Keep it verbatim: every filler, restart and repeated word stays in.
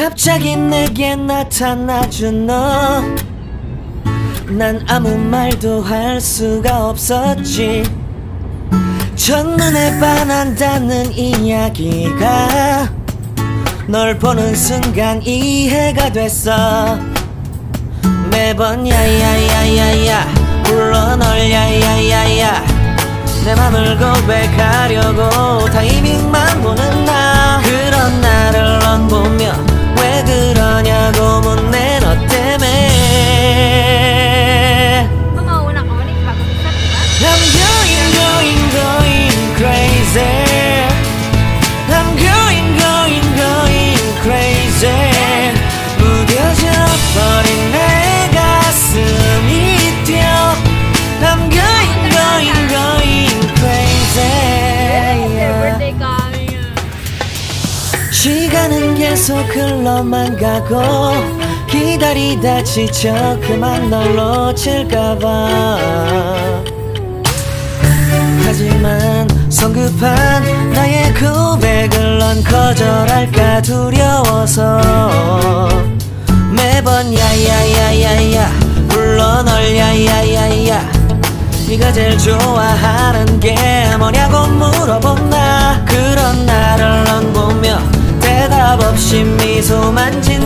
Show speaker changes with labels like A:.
A: 갑자기 내게 나타나준 너, 난 아무 말도 할 수가 없었지. 첫눈에 반한다는 이야기가 널 보는 순간 이해가 됐어. 매번 야야야야야 불러 널 야야야야, 내 맘을 고백하려고 타이밍만 보는 나. 그런 나를 넌 보며 왜 그러냐고 묻네. 너 때문에 I'm going going going crazy. I'm going going going crazy. 무뎌져 버린 내 가슴이 뛰어. I'm going going going crazy. 시간은 계속 흘러만 가고 기다리다 지쳐 그만 널 놓칠까봐. 하지만 성급한 나의 고백을 넌 거절할까 두려워서 매번 야야야야야 불러 널 야야야야. 네가 제일 좋아하는 게 뭐냐고 물어본 나. 그런 나를 넌 보며 대답 없이 미소만 짓는